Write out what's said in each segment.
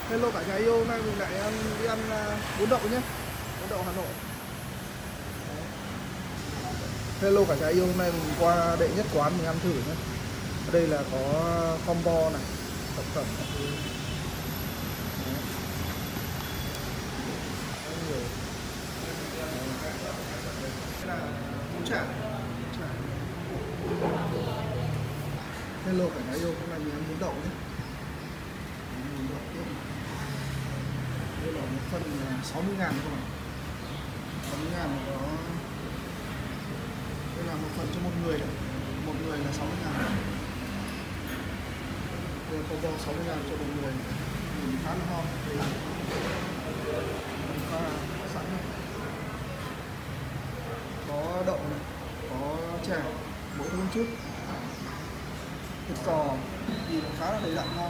Hello cả nhà yêu, hôm nay mình lại đi ăn bún đậu nhé. Bún đậu Hà Nội. Hello cả nhà yêu, hôm nay mình qua đệ nhất quán mình ăn thử nhé. Ở đây là có combo này, thực phẩm các thứ. Đây là bún chả. Hello cả nhà yêu, hôm nay mình ăn bún đậu nhé. Bún đậu tiếp. Đây là một phần 60.000 các bạn. 60.000 có. Đây là một phần cho một người đấy. Một người là 60.000. Đây là combo 60.000 cho một người. Nhìn khá là ngon. Pha sẵn này. Có đậu này, có chả, mỗi hôm trước. Thịt cò thì khá là đầy đặn ngon.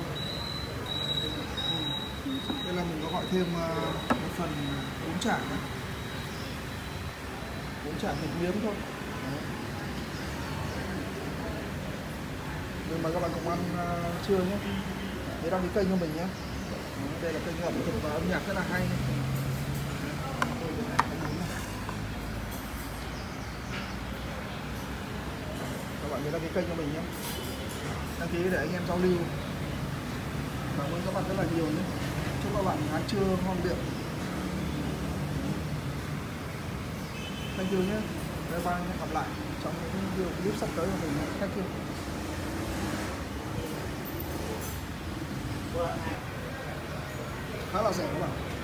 Đây là mình có gọi thêm một phần bún chả này. Bún chả thịt miếng thôi. Đấy. Nhưng mà các bạn cùng ăn trưa nhé. Hãy đăng ký kênh cho mình nhé. Đây là kênh ẩm thực và âm nhạc rất là hay. Các bạn nhớ đăng ký kênh cho mình nhé. Đăng ký để anh em giao lưu. Cảm ơn các bạn rất là nhiều nhé. Chúc các bạn ăn trưa ngon miệng. Thank you nhé. Bye bye, hẹn gặp lại trong những video clip sắp tới của mình. Thank you. Khá là rẻ các bạn.